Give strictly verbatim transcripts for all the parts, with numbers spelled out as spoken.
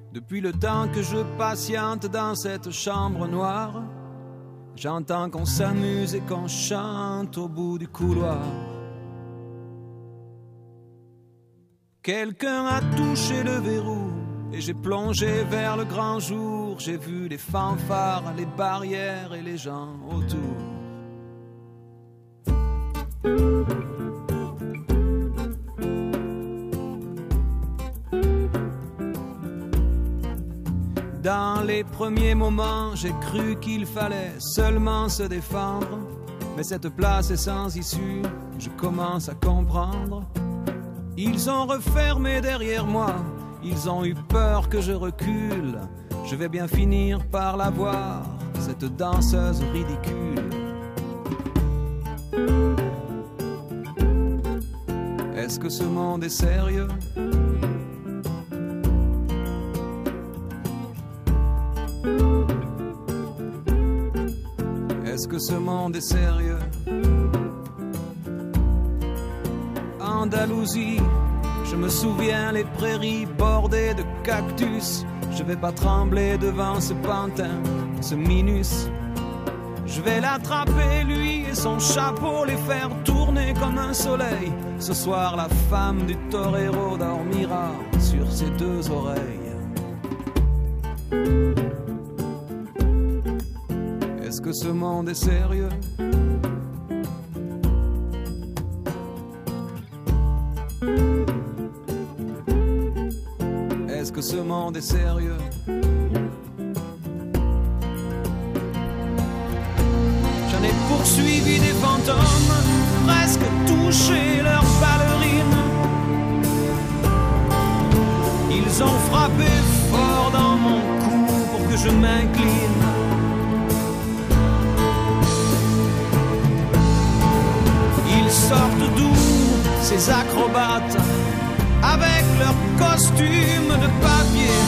Depuis le temps que je patiente dans cette chambre noire, j'entends qu'on s'amuse et qu'on chante au bout du couloir. Quelqu'un a touché le verrou et j'ai plongé vers le grand jour. J'ai vu les fanfares, les barrières et les gens autour. Dans les premiers moments, j'ai cru qu'il fallait seulement se défendre. Mais cette place est sans issue, je commence à comprendre. Ils ont refermé derrière moi, ils ont eu peur que je recule. Je vais bien finir par la voir, cette danseuse ridicule. Est-ce que ce monde est sérieux ? Est-ce que ce monde est sérieux? Andalousie, je me souviens les prairies bordées de cactus. Je vais pas trembler devant ce pantin, ce minus. Je vais l'attraper lui et son chapeau, les faire tourner comme un soleil. Ce soir la femme du torero dormira sur ses deux oreilles. Est-ce que ce monde est sérieux? Est-ce que ce monde est sérieux? J'en ai poursuivi des fantômes, presque touché leurs ballerines. Ils ont frappé fort dans mon cou pour que je m'incline. Ils sortent d'où ces acrobates avec leurs costumes de papier?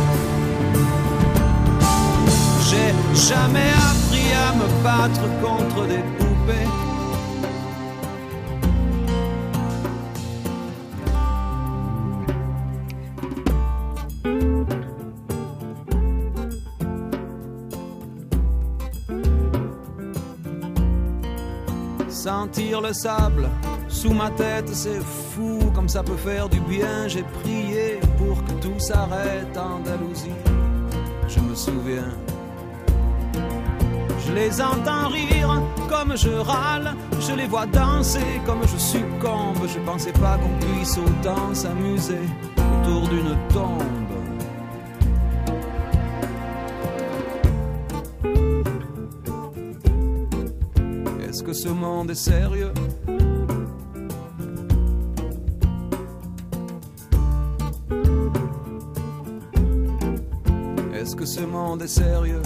J'ai jamais appris à me battre contre des poupées. Sentir le sable sous ma tête, c'est fou comme ça peut faire du bien. J'ai prié pour que tout s'arrête, Andalousie, je me souviens. Je les entends rire comme je râle, je les vois danser comme je succombe. Je pensais pas qu'on puisse autant s'amuser autour d'une tombe. Est-ce que ce monde est sérieux? Est-ce que ce monde est sérieux?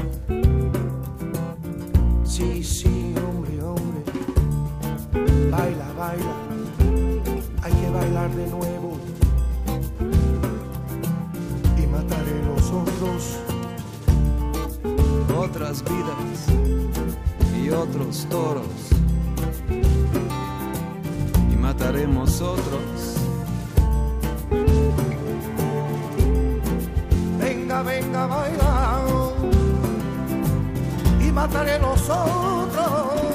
Sí, sí, hombre, hombre. Baila, baila. Hay que bailar de nuevo. Y mataré los otros. Otras vidas y otros toros, y mataremos otros. Venga, venga, baila, y mataré los otros.